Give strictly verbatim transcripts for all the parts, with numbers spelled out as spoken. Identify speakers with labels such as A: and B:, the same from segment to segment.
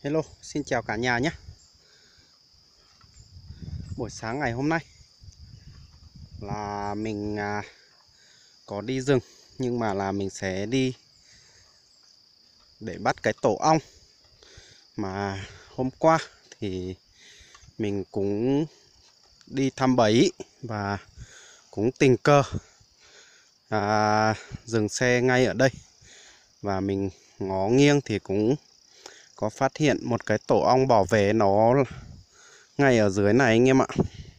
A: Hello, xin chào cả nhà nhé. Buổi sáng ngày hôm nay là mình à, có đi rừng, nhưng mà là mình sẽ đi để bắt cái tổ ong. Mà hôm qua thì mình cũng đi thăm bẫy và cũng tình cờ à, dừng xe ngay ở đây. Và mình ngó nghiêng thì cũng có phát hiện một cái tổ ong bỏ về nó ngay ở dưới này anh em ạ.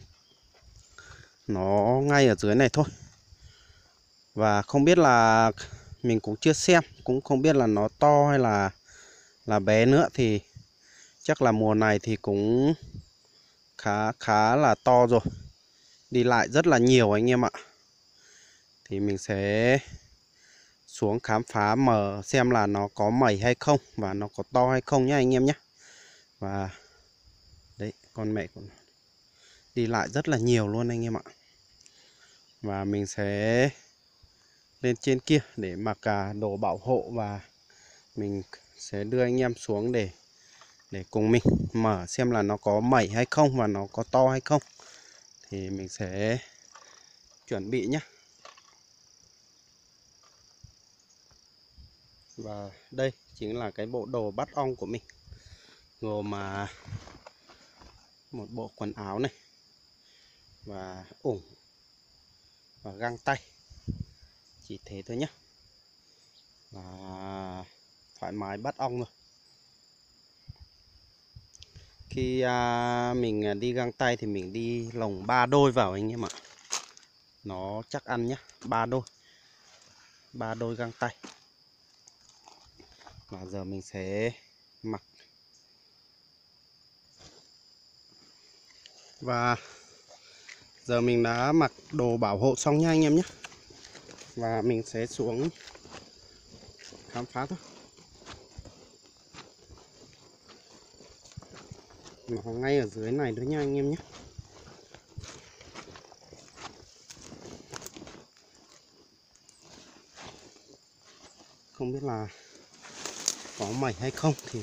A: Nó ngay ở dưới này thôi. Và không biết là mình cũng chưa xem, cũng không biết là nó to hay là là bé nữa. Thì chắc là mùa này thì cũng khá khá là to rồi, đi lại rất là nhiều anh em ạ. Thì mình sẽ xuống khám phá mở xem là nó có mẩy hay không và nó có to hay không nhé anh em nhé. Và đấy, con mẹ cũng đi lại rất là nhiều luôn anh em ạ. Và mình sẽ lên trên kia để mặc cả đồ bảo hộ, và mình sẽ đưa anh em xuống để để cùng mình mở xem là nó có mẩy hay không và nó có to hay không. Thì mình sẽ chuẩn bị nhé. Và đây chính là cái bộ đồ bắt ong của mình, gồm mà một bộ quần áo này và ủng và găng tay, chỉ thế thôi nhé, là thoải mái bắt ong rồi. Khi à, mình đi găng tay thì mình đi lồng ba đôi vào anh em ạ, nó chắc ăn nhé. Ba đôi ba đôi găng tay. Và giờ mình sẽ mặc. Và giờ mình đã mặc đồ bảo hộ xong nha anh em nhé. Và mình sẽ xuống khám phá thôi. Nó ngay ở dưới này nữa nha anh em nhé. Không biết là có mẩy hay không thì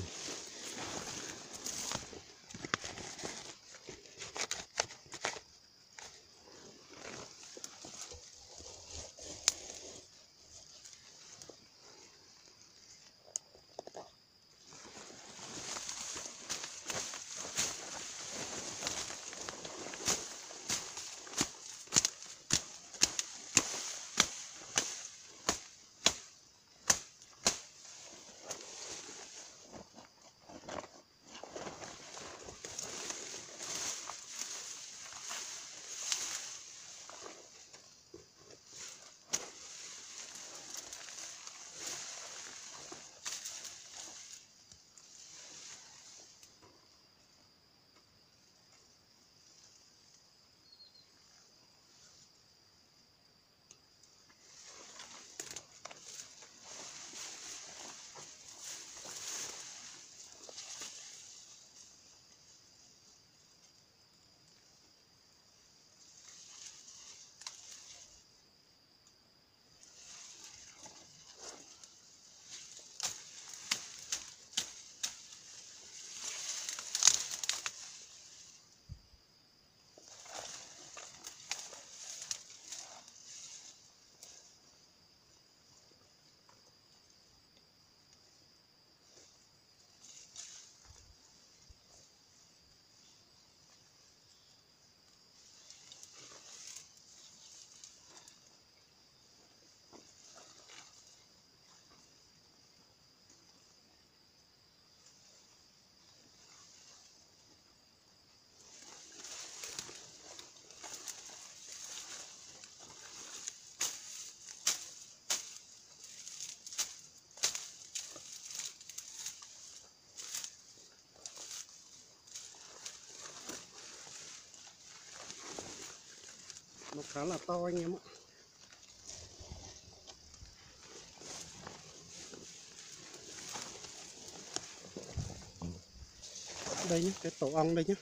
A: nó khá là to anh em ạ. Đây nhé, cái tổ ong đây nhé,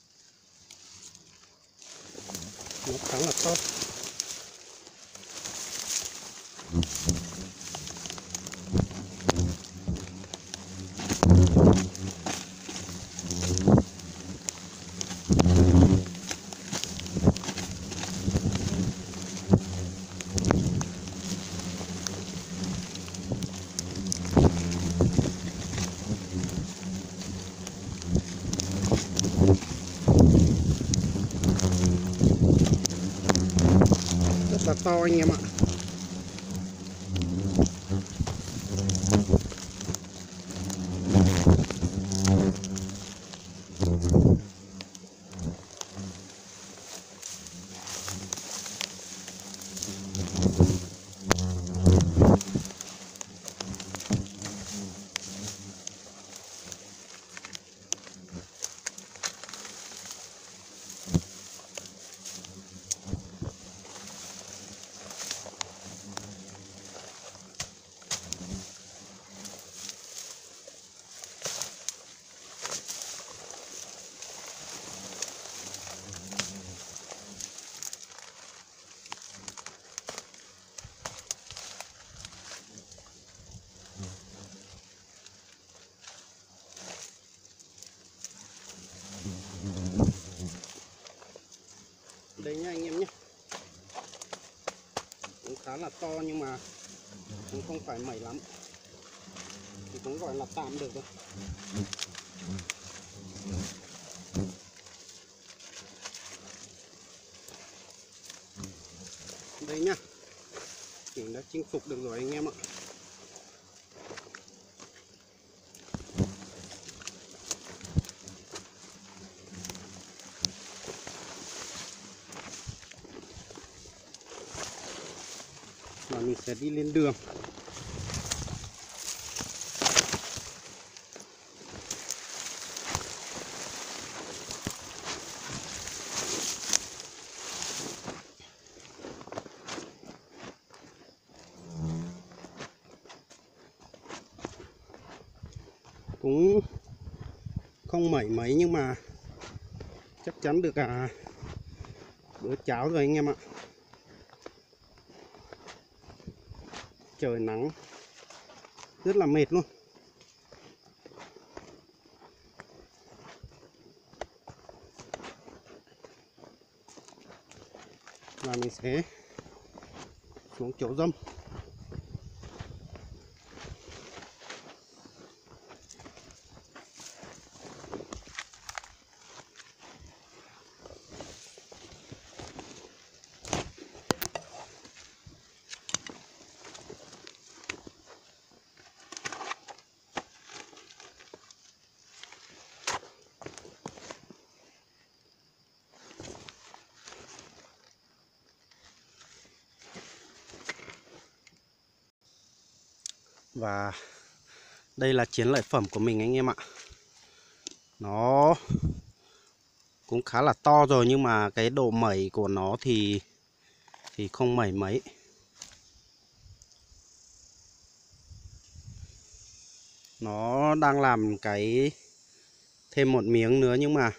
A: nó khá là to. là to anh em ạ. Đây nha anh em nhé, cũng khá là to nhưng mà cũng không phải mẩy lắm, thì cũng gọi là tạm được rồi. Đây nhá, mình đã chinh phục được rồi anh em ạ. Và mình sẽ đi lên đường. Cũng không mẩy mấy nhưng mà chắc chắn được à bữa cháo rồi anh em ạ. Trời nắng rất là mệt luôn. Và mình sẽ xuống chỗ râm. Và đây là chiến lợi phẩm của mình anh em ạ. Nó cũng khá là to rồi nhưng mà cái độ mẩy của nó thì thì không mẩy mấy. Nó đang làm cái thêm một miếng nữa nhưng mà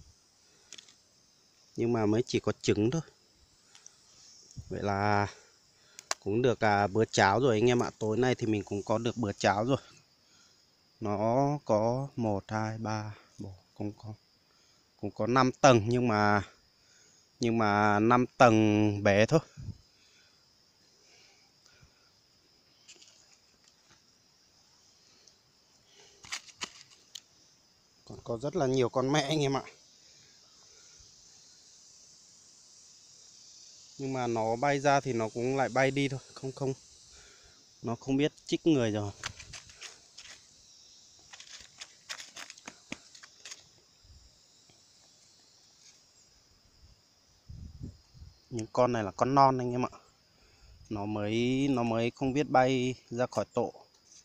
A: nhưng mà mới chỉ có trứng thôi. Vậy là cũng được à, bữa cháo rồi anh em ạ. Tối nay thì mình cũng có được bữa cháo rồi. Nó có một, hai, ba, bốn, cũng có cũng có năm tầng nhưng mà nhưng mà năm tầng bé thôi. Còn có rất là nhiều con mẹ anh em ạ. Nhưng mà nó bay ra thì nó cũng lại bay đi thôi, không không nó không biết chích người rồi. Những con này là con non anh em ạ. Nó mới nó mới không biết bay ra khỏi tổ.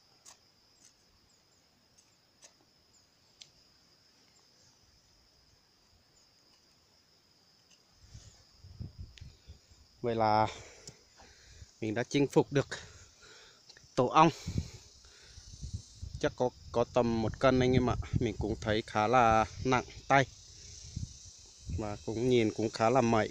A: Vậy là mình đã chinh phục được tổ ong. Chắc có có tầm một cân anh em ạ. Mình cũng thấy khá là nặng tay. Và cũng nhìn cũng khá là mẩy.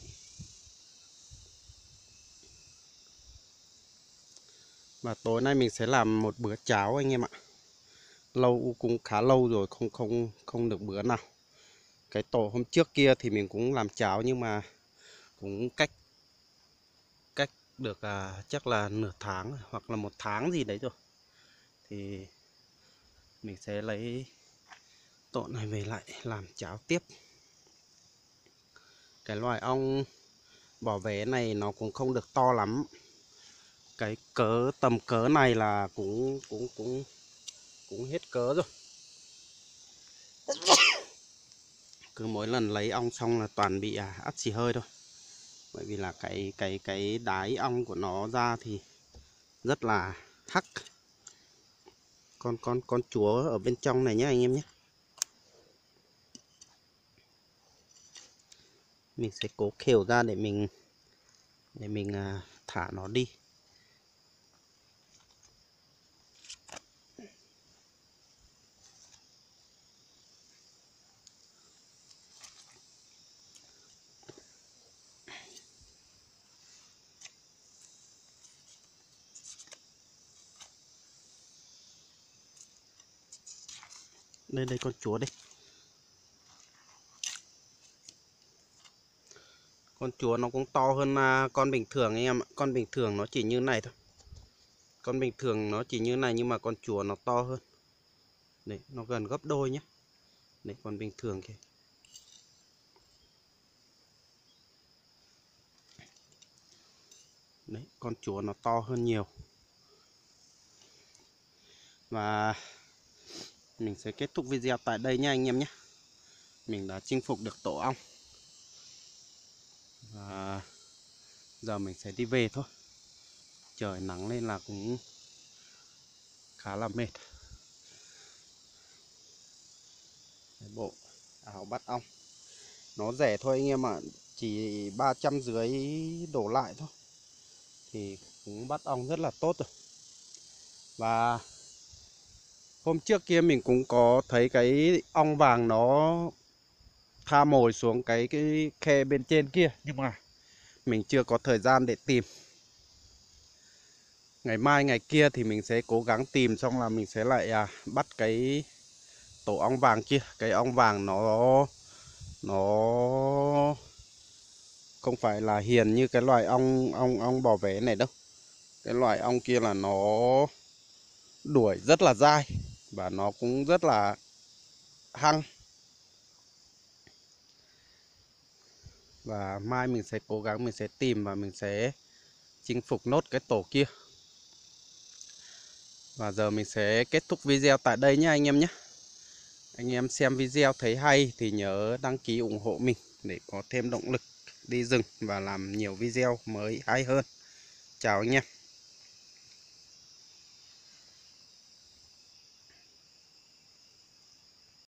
A: Và tối nay mình sẽ làm một bữa cháo anh em ạ. Lâu cũng khá lâu rồi không không không được bữa nào. Cái tổ hôm trước kia thì mình cũng làm cháo nhưng mà cũng cách cách được à, chắc là nửa tháng hoặc là một tháng gì đấy rồi. Thì mình sẽ lấy tổ này về lại làm cháo tiếp. Cái loài ong Bảo vé này nó cũng không được to lắm. Cái cớ tầm cớ này là cũng cũng cũng cũng hết cớ rồi. Cứ mỗi lần lấy ong xong là toàn bị à, ắt xì hơi thôi. Bởi vì là cái cái cái đáy ong của nó ra thì rất là hắc. Con con con chúa ở bên trong này nhé anh em nhé. Mình sẽ cố khều ra để mình để mình à, thả nó đi. Đây đây con chúa đây. Con chúa nó cũng to hơn à, con bình thường anh em ạ. Con bình thường nó chỉ như này thôi. Con bình thường nó chỉ như này nhưng mà con chúa nó to hơn. Đấy, nó gần gấp đôi nhé. Đấy, con bình thường kìa. Đấy, con chúa nó to hơn nhiều. Và mình sẽ kết thúc video tại đây nha anh em nhé. Mình đã chinh phục được tổ ong. Và giờ mình sẽ đi về thôi. Trời nắng lên là cũng khá là mệt. Cái bộ áo bắt ong nó rẻ thôi anh em ạ, à. Chỉ ba trăm dưới đổ lại thôi thì cũng bắt ong rất là tốt rồi. Và hôm trước kia mình cũng có thấy cái ong vàng nó tha mồi xuống cái cái khe bên trên kia, nhưng mà mình chưa có thời gian để tìm. Ngày mai ngày kia thì mình sẽ cố gắng tìm, xong là mình sẽ lại à, bắt cái tổ ong vàng kia. Cái ong vàng nó nó không phải là hiền như cái loài ong ong ong bò vé này đâu. Cái loài ong kia là nó đuổi rất là dai và nó cũng rất là hăng. Và mai mình sẽ cố gắng mình sẽ tìm và mình sẽ chinh phục nốt cái tổ kia. Và giờ mình sẽ kết thúc video tại đây nhé anh em nhé. Anh em xem video thấy hay thì nhớ đăng ký ủng hộ mình để có thêm động lực đi rừng và làm nhiều video mới hay hơn. Chào anh em.